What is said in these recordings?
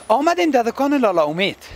آمدیم در دکان لالا امید.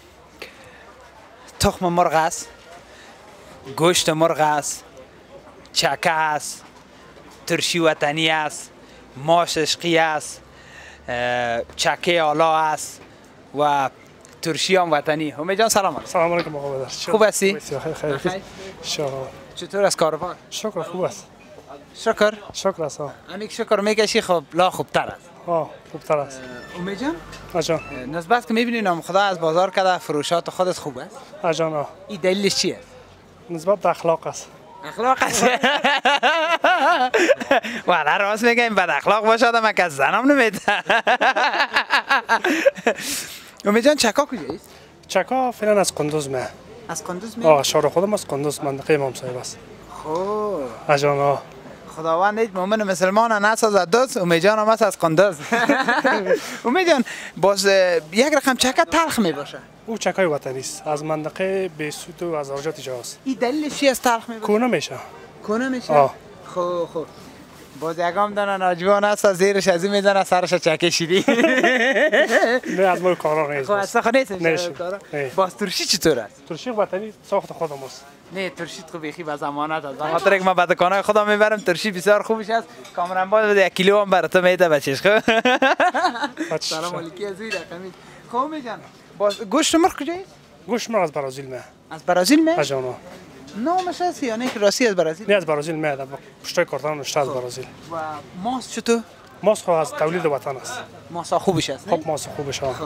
تخم مرغ است، گوشت مرغ است، چکه است، ترشی وطنی است، ماش عشقی است، چکه آلا است و ترشی هم وطنی. امید جان سلام علیکم. سلام علیکم آقا بدر. خوب هستی؟ خیر. شکر. چطور است کاروبار؟ شکر خوب است. شکر است. امیک شکر میکشی خب لا خوبتر است. خوبتر است. امید جان؟ آجان. نسبت که میبینی نام خدا از بازار کده فروشات خودت خوب است؟ آجان. این دلیلش چیه؟ نسبت به اخلاق است. اخلاق است. والا راست میگم بد اخلاق باشد من که زنم نمیده. امید جان چکا کجایست؟ چکا فعلا از قندوز میه. از قندوز میه؟ شهر خودم از قندوز منطقه امام صاحب است. خب آجان. خداوند هیچ مؤمن مسلمان نسازد دوست. امید جان هم از قندوز. امید جان باز یک رقم چکه تلخ میباشه. او چکای وطنی است. از منطقه بیسوت و از آجات جاست. این دلیلش چی است تلخ میباشه؟ کونه میشه. کونه میشه؟ خب باز یکم دانه ناجوان است زیرش از این میزنه سرش چکه شیری. نه از ما کارا نیست. خب اصلا نیست کارا. باز ترشی چطور است؟ ترشی وطنی ساخت خودم است. نه ترشی تو بیخی با زمانت است. خاطر اینکه من به دکانای خودم میبرم ترشی بسیار خوبش است. کامران باید 1 کیلو هم برات میده بچش. خب سلام علیکم زیر رقمی. خب میگن باز گوشت مرغ کجایست؟ گوشت مرغ از برزیل میه. از برزیل میه؟ آجانا. نامش است یا نه که راستی از برزیل؟ نه از برزیل میاد. پشتای کارتون نشته از برزیل. و ماست چطور؟ ماست از تولید وطن است. ماست خوبش است. خب ماست خوبش ها.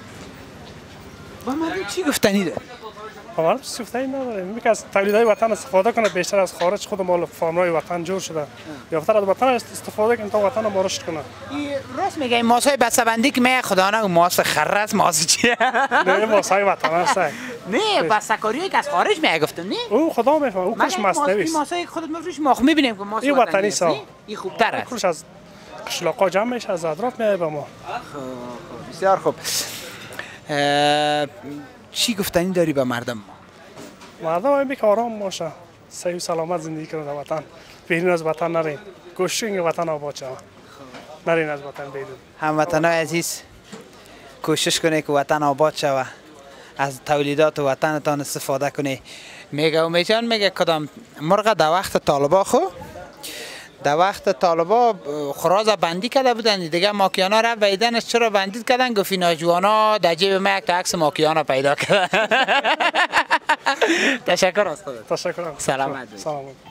با مردم چی گفتنی داره؟ ما گفتنی نداره. میگه از تولیدهای وطن استفاده کنه بیشتر از خارج خود مال فارمای وطن جور شده. بیشتر از وطن استفاده کنه تا وطن ما رشد کنه. راست میگه این ماسای بسته‌بندی که میگه خدا نه ماست خره است ماست چیه؟ نه ماسای وطن است. نه بسته‌کاریایی که از خارج میگه گفتم نه. او خدا میفهمه او کش مصنوی است. ماسای خودت میفروش ما میبینیم که ماست وطنی است. این خوبتر است. کلش از قشلاقا جمع میشه از اطراف میاد به ما. خب بسیار خوب. چی گفتنی داری به مردم ما؟ مردم هم که آرام باشه. صحیح و سلامت زندگی کنه در وطن. بیرون از وطن نرین. کوشش وطن آباد شه. نرین از وطن بیرون. هموطنان عزیز کوشش کنید که وطن آباد شود. از تولیدات وطنتان استفاده کنید. میگه امید جان میگه کدام مرغ در وقت طالبا خو در وقت طالبا خراز بندی کرده بودن دیگه ماکیانا را ویدنش چرا بندید کردن گفت اینا جوانا در جیب ما یک تا عکس ماکیانا پیدا کردن. تشکر از خودت. تشکر. سلامت.